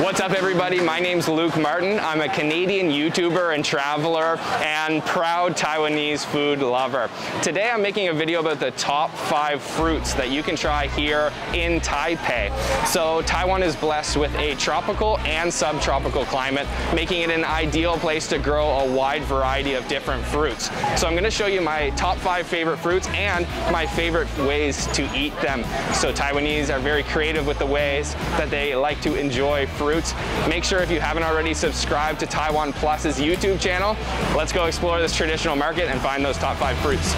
What's up everybody, my name's Luke Martin. I'm a Canadian YouTuber and traveler and proud Taiwanese food lover. Today I'm making a video about the top 5 fruits that you can try here in Taipei. So Taiwan is blessed with a tropical and subtropical climate, making it an ideal place to grow a wide variety of different fruits. So I'm going to show you my top 5 favorite fruits and my favorite ways to eat them. So Taiwanese are very creative with the ways that they like to enjoy fruits. Make sure if you haven't already subscribed to TaiwanPlus's YouTube channel. Let's go explore this traditional market and find those top 5 fruits.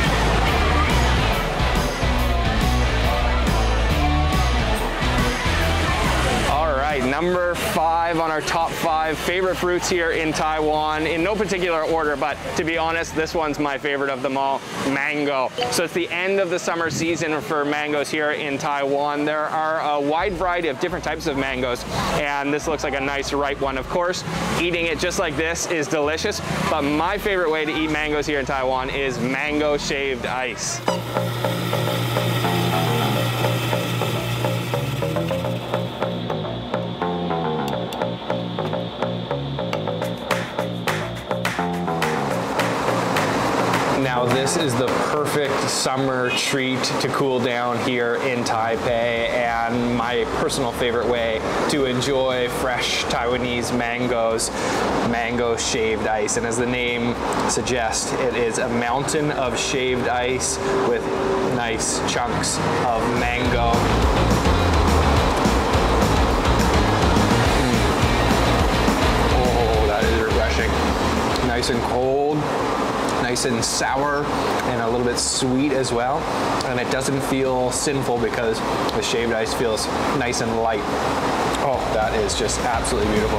Number 5 on our top 5 favorite fruits here in Taiwan, in no particular order, but to be honest, this one's my favorite of them all, mango. So it's the end of the summer season for mangoes here in Taiwan. There are a wide variety of different types of mangoes, and this looks like a nice ripe one. Of course, eating it just like this is delicious, but my favorite way to eat mangoes here in Taiwan is mango shaved ice. Now this is the perfect summer treat to cool down here in Taipei, and my personal favorite way to enjoy fresh Taiwanese mangoes, mango shaved ice. And as the name suggests, it is a mountain of shaved ice with nice chunks of mango. Oh, that is refreshing. Nice and cold. Nice and sour and a little bit sweet as well, and it doesn't feel sinful because the shaved ice feels nice and light. Oh, that is just absolutely beautiful.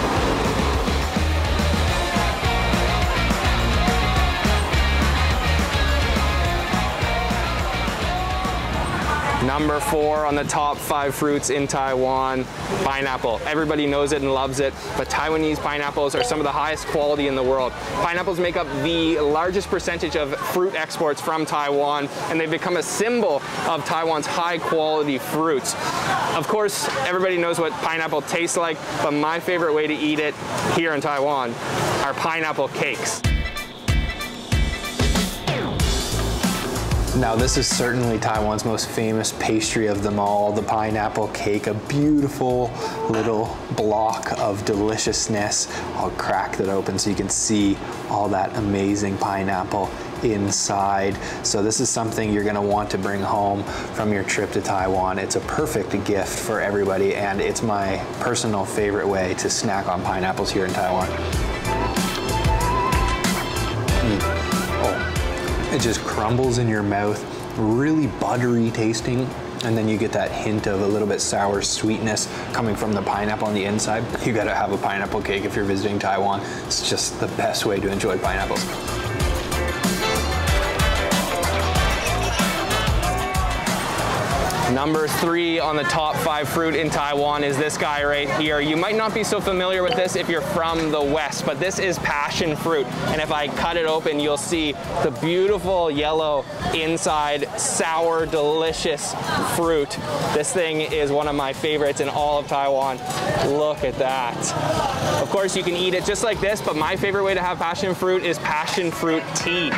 Number 4 on the top 5 fruits in Taiwan, pineapple. Everybody knows it and loves it, but Taiwanese pineapples are some of the highest quality in the world. Pineapples make up the largest percentage of fruit exports from Taiwan, and they've become a symbol of Taiwan's high quality fruits. Of course, everybody knows what pineapple tastes like, but my favorite way to eat it here in Taiwan are pineapple cakes. Now this is certainly Taiwan's most famous pastry of them all, the pineapple cake, a beautiful little block of deliciousness. I'll crack that open so you can see all that amazing pineapple inside. So this is something you're gonna want to bring home from your trip to Taiwan. It's a perfect gift for everybody, and it's my personal favorite way to snack on pineapples here in Taiwan. It just crumbles in your mouth, really buttery tasting, and then you get that hint of a little bit sour sweetness coming from the pineapple on the inside. You gotta have a pineapple cake if you're visiting Taiwan. It's just the best way to enjoy pineapples. Number 3 on the top 5 fruit in Taiwan is this guy right here. You might not be so familiar with this if you're from the West, but this is passion fruit. And if I cut it open, you'll see the beautiful yellow inside, sour, delicious fruit. This thing is one of my favorites in all of Taiwan. Look at that. Of course, you can eat it just like this, but my favorite way to have passion fruit is passion fruit tea.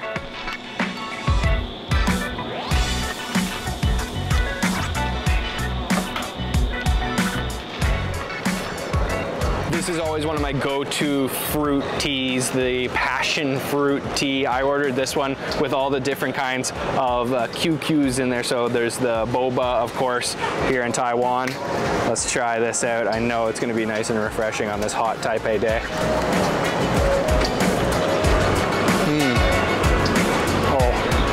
This is always one of my go-to fruit teas, the passion fruit tea. I ordered this one with all the different kinds of QQs in there. So there's the boba, of course, here in Taiwan. Let's try this out. I know it's gonna be nice and refreshing on this hot Taipei day. Oh.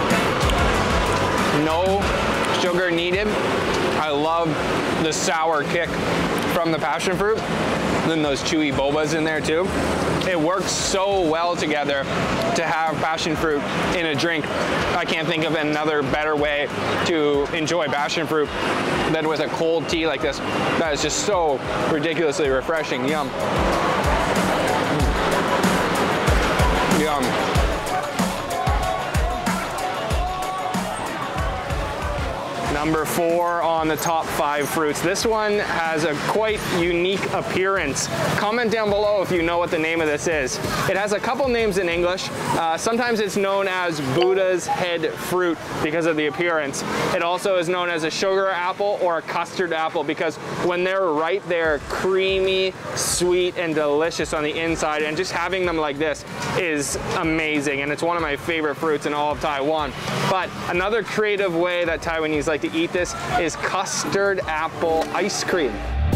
No sugar needed. I love the sour kick from the passion fruit. Then those chewy bobas in there too. It works so well together to have passion fruit in a drink. I can't think of another better way to enjoy passion fruit than with a cold tea like this. That is just so ridiculously refreshing. Yum. Yum. Number 4 on the top 5 fruits. This one has a quite unique appearance. Comment down below if you know what the name of this is. It has a couple names in English. Sometimes it's known as Buddha's head fruit because of the appearance. It also is known as a sugar apple or a custard apple because when they're ripe, they're creamy, sweet, and delicious on the inside, and just having them like this is amazing, and it's one of my favorite fruits in all of Taiwan. But another creative way that Taiwanese like to eat this is custard apple ice cream.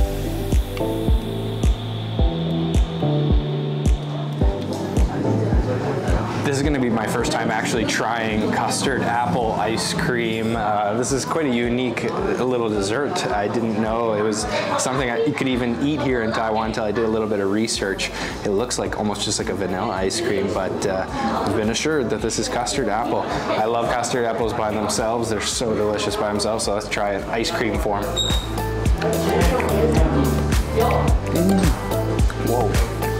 This is going to be my first time actually trying custard apple ice cream. This is quite a unique little dessert. I didn't know it was something you could even eat here in Taiwan until I did a little bit of research. It looks like almost just like a vanilla ice cream, but I've been assured that this is custard apple. I love custard apples by themselves. They're so delicious by themselves, so let's try it ice cream form. Whoa.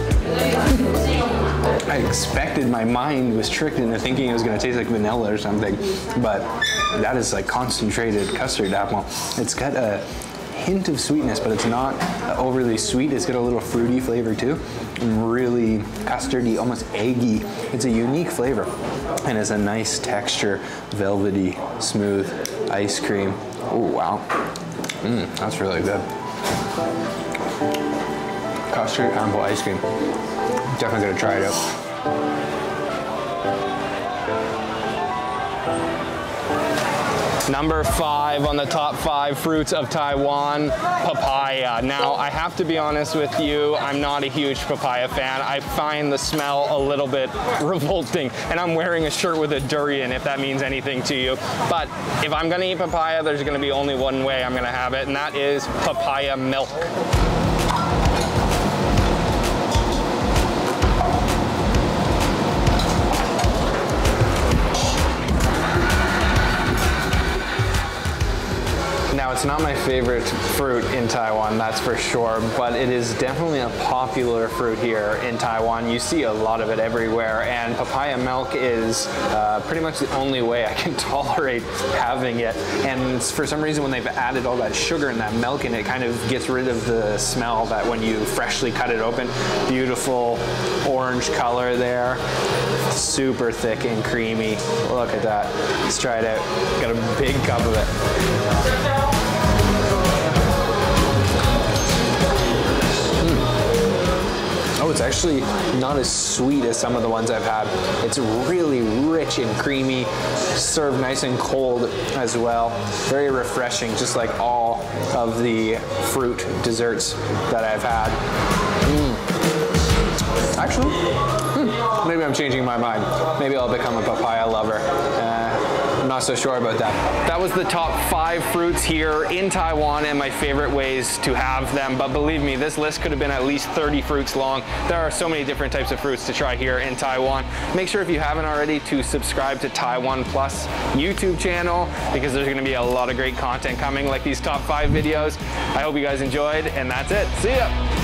I expected, my mind was tricked into thinking it was going to taste like vanilla or something, but that is like concentrated custard apple. It's got a hint of sweetness, but it's not overly sweet. It's got a little fruity flavor too, and really custardy, almost eggy. It's a unique flavor, and it's a nice texture, velvety, smooth ice cream. Oh wow, that's really good. Custard apple ice cream. Definitely gonna try it out. Number 5 on the top 5 fruits of Taiwan, papaya. Now, I have to be honest with you, I'm not a huge papaya fan. I find the smell a little bit revolting, and I'm wearing a shirt with a durian, if that means anything to you. But if I'm gonna eat papaya, there's gonna be only one way I'm gonna have it, and that is papaya milk. Now, it's not my favorite fruit in Taiwan, that's for sure, but it is definitely a popular fruit here in Taiwan. You see a lot of it everywhere, and papaya milk is pretty much the only way I can tolerate having it. And for some reason, when they've added all that sugar and that milk in it, kind of gets rid of the smell that when you freshly cut it open. Beautiful orange color there. Super thick and creamy. Look at that. Let's try it out. Got a big cup of it. Oh, it's actually not as sweet as some of the ones I've had. It's really rich and creamy, served nice and cold as well. Very refreshing, just like all of the fruit desserts that I've had. Actually, maybe I'm changing my mind. Maybe I'll become a papaya lover. I'm not so sure about that. That was the top 5 fruits here in Taiwan and my favorite ways to have them. But believe me, this list could have been at least 30 fruits long. There are so many different types of fruits to try here in Taiwan. Make sure if you haven't already to subscribe to TaiwanPlus YouTube channel, because there's gonna be a lot of great content coming like these top 5 videos. I hope you guys enjoyed, and that's it. See ya.